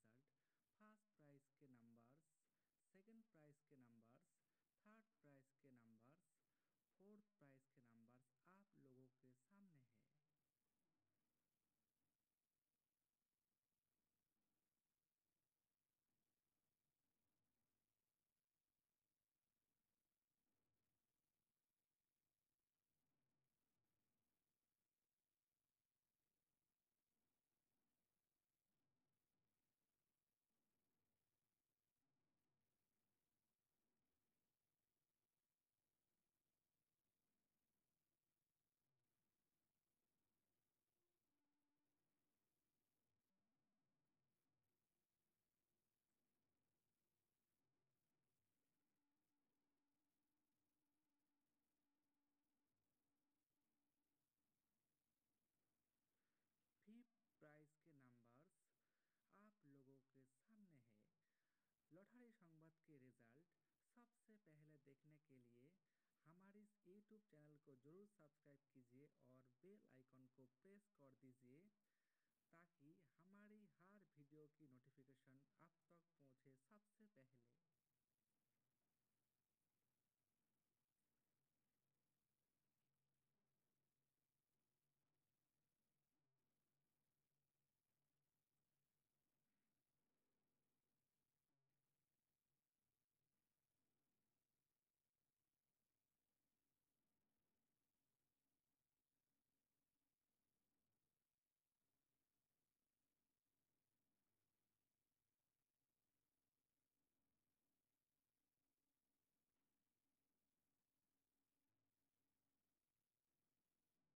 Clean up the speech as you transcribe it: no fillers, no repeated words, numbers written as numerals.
Result, first prize के numbers, second prize के numbers, third prize के नंबर्स, फोर्थ प्राइज के नंबर्स आप लोगों के सामने है। फिफ्थ प्राइज के नंबर्स आप लोगों के सामने है। लॉटरी संवाद के रिजल्ट सबसे पहले देखने के लिए हमारे इस यूट्यूब चैनल को ज़रूर सब्सक्राइब कीजिए और बेल आइकन को प्रेस कर दीजिए ताकि हमारी हर वीडियो की नोटिफिकेशन आप तक पहुंचे सबसे पहले।